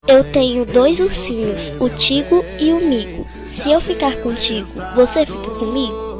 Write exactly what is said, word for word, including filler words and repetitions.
Eu tenho dois ursinhos, o Tigo e o Migo. Se eu ficar contigo, você fica comigo?